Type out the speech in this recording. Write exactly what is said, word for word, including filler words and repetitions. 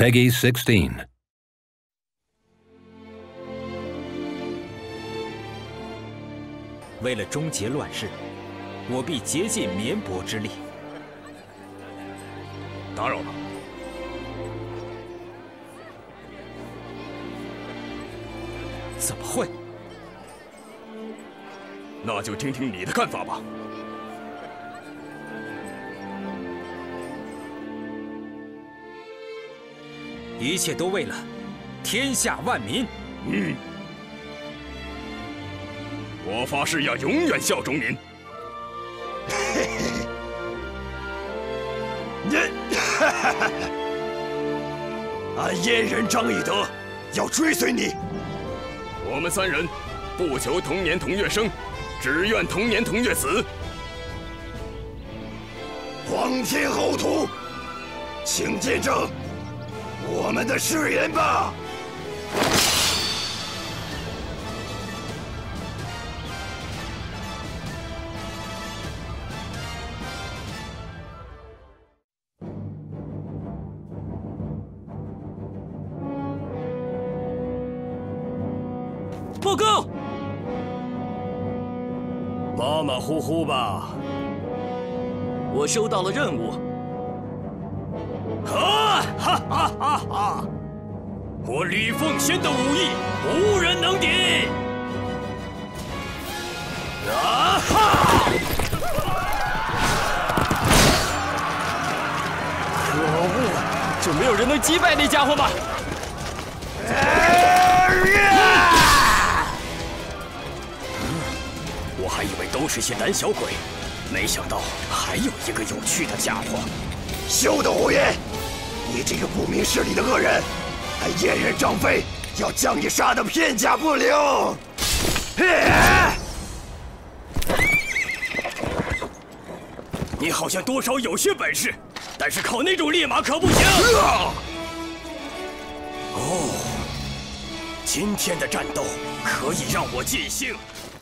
Peggy sixteen. 为了终结乱世，我必竭尽绵薄之力。 打扰了。 怎么会？ 那就听听你的看法吧。 一切都为了天下万民。 嗯。 我发誓要永远效忠您。 您，俺燕人张翼德要追随你。 我们三人不求同年同月生，只愿同年同月死。 皇天厚土，请见证我们的誓言吧。 报告， 马马虎虎吧。 我收到了任务。 啊哈哈哈哈！我李凤仙的武艺无人能敌。啊哈！ 可恶，就没有人能击败那家伙吗？ 我还以为都是些胆小鬼，没想到还有一个有趣的家伙。休得胡言！你这个不明事理的恶人，俺燕人张飞要将你杀得片甲不留！你好像多少有些本事，但是靠那种烈马可不行。哦，今天的战斗可以让我尽兴。